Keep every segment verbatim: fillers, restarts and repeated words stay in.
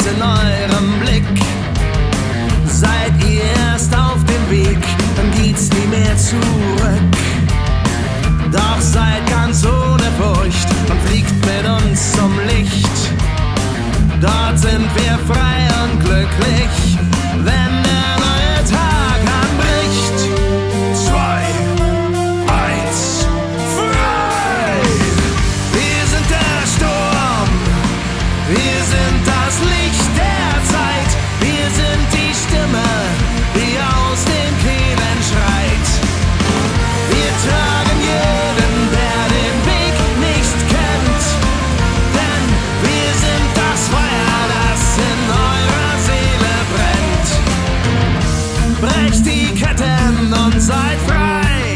Stolz in eurem Blick. Seid ihr erst auf dem Weg, dann geht's nie mehr zurück. Doch seid ganz ohne Furcht und fliegt mit uns zum Licht. Dort sind wir frei und glücklich, wenn der neue Tag anbricht. Zwei, eins, frei! Wir sind der Sturm, wir sind das Licht der Zeit. Wir sind die Stimme, die aus den Kehlen schreit. Wir tragen jeden, der den Weg nicht kennt, denn wir sind das Feuer, das in eurer Seele brennt. Brecht die Ketten und seid frei.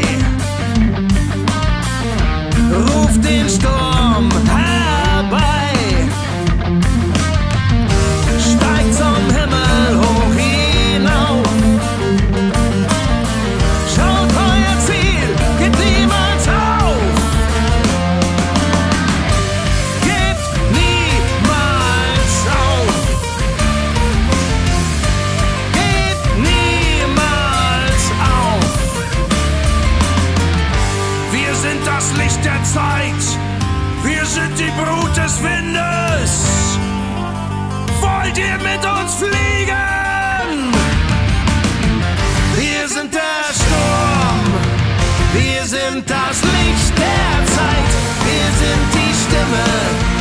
Ruft den Sturm herbei. Steigt zum Himmel hoch hinauf. Schaut euer Ziel, gebt niemals auf. Gebt niemals auf. Gebt niemals auf. Wir sind das Licht der Zeit. Wir sind die Brut des Windes. Wollt ihr mit uns fliegen? Wir sind der Sturm, wir sind das Licht der Zeit, wir sind die Stimme,